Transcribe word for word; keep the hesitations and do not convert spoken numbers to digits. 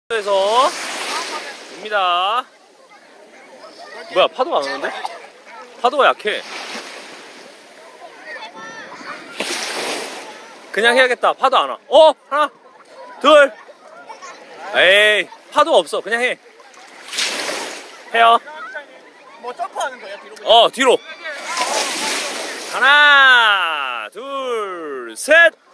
에서 입니다. 뭐야, 파도가 안 오는데? 파도가 약해. 그냥 해야겠다. 파도 안 와. 어? 하나, 둘. 에이, 파도 없어. 그냥 해. 해요. 뭐 점프하는 거야, 뒤로? 어, 뒤로. 하나, 둘, 셋.